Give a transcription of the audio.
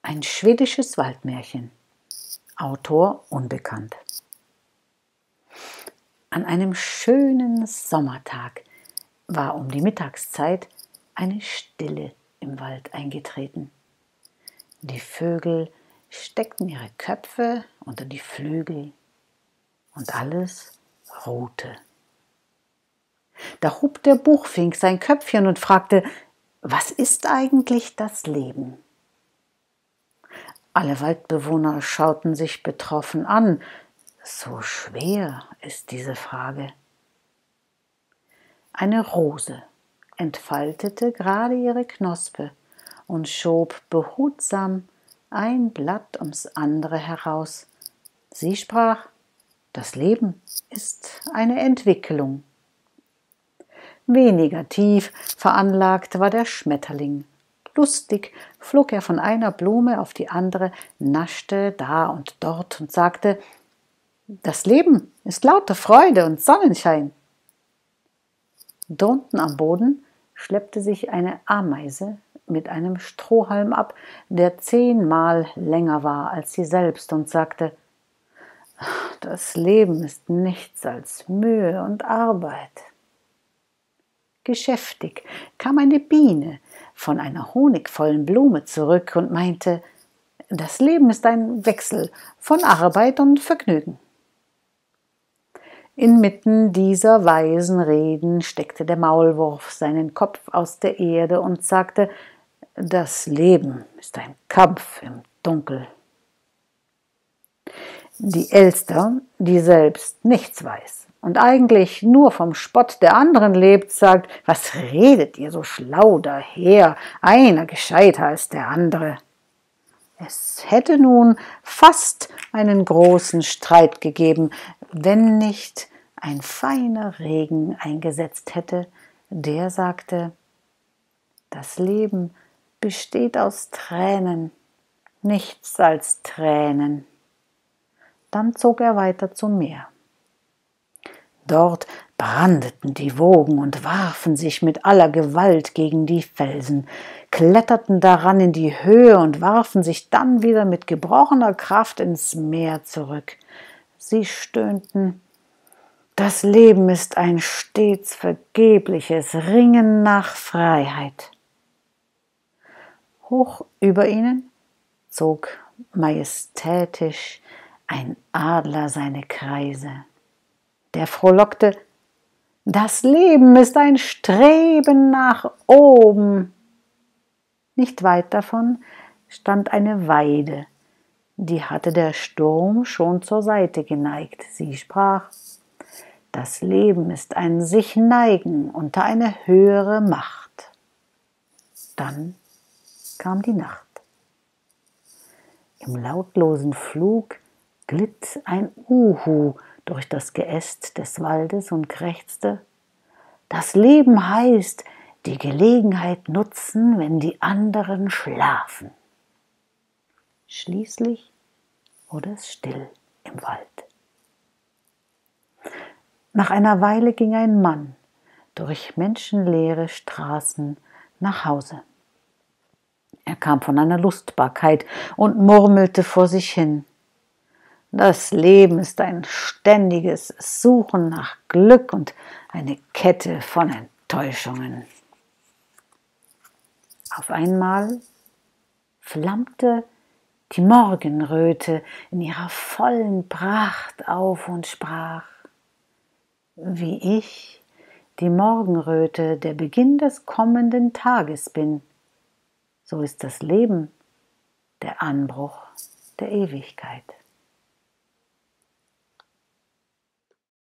Ein schwedisches Waldmärchen. Autor unbekannt. An einem schönen Sommertag war um die Mittagszeit eine Stille im Wald eingetreten. Die Vögel steckten ihre Köpfe unter die Flügel und alles ruhte. Da hob der Buchfink sein Köpfchen und fragte: Was ist eigentlich das Leben? Alle Waldbewohner schauten sich betroffen an. So schwer ist diese Frage. Eine Rose entfaltete gerade ihre Knospe und schob behutsam ein Blatt ums andere heraus. Sie sprach: Das Leben ist eine Entwicklung. Weniger tief veranlagt war der Schmetterling. Lustig flog er von einer Blume auf die andere, naschte da und dort und sagte: Das Leben ist lauter Freude und Sonnenschein. Drunten am Boden schleppte sich eine Ameise mit einem Strohhalm ab, der 10-mal länger war als sie selbst, und sagte: Das Leben ist nichts als Mühe und Arbeit. Geschäftig kam eine Biene von einer honigvollen Blume zurück und meinte: Das Leben ist ein Wechsel von Arbeit und Vergnügen. Inmitten dieser weisen Reden steckte der Maulwurf seinen Kopf aus der Erde und sagte: Das Leben ist ein Kampf im Dunkel. Die Elster, die selbst nichts weiß und eigentlich nur vom Spott der anderen lebt, sagt: Was redet ihr so schlau daher, einer gescheiter als der andere? Es hätte nun fast einen großen Streit gegeben, wenn nicht ein feiner Regen eingesetzt hätte, der sagte: Das Leben besteht aus Tränen, nichts als Tränen. Dann zog er weiter zum Meer. Dort brandeten die Wogen und warfen sich mit aller Gewalt gegen die Felsen, kletterten daran in die Höhe und warfen sich dann wieder mit gebrochener Kraft ins Meer zurück. Sie stöhnten: Das Leben ist ein stets vergebliches Ringen nach Freiheit. Hoch über ihnen zog majestätisch ein Adler seine Kreise. Der frohlockte: Das Leben ist ein Streben nach oben. Nicht weit davon stand eine Weide, die hatte der Sturm schon zur Seite geneigt. Sie sprach: Das Leben ist ein sich neigen unter eine höhere Macht. Dann kam die Nacht. Im lautlosen Flug glitt ein Uhu durch das Geäst des Waldes und krächzte: Das Leben heißt, die Gelegenheit nutzen, wenn die anderen schlafen. Schließlich wurde es still im Wald. Nach einer Weile ging ein Mann durch menschenleere Straßen nach Hause. Er kam von einer Lustbarkeit und murmelte vor sich hin: Das Leben ist ein ständiges Suchen nach Glück und eine Kette von Enttäuschungen. Auf einmal flammte die Morgenröte in ihrer vollen Pracht auf und sprach: Wie ich, die Morgenröte, der Beginn des kommenden Tages bin, so ist das Leben der Anbruch der Ewigkeit.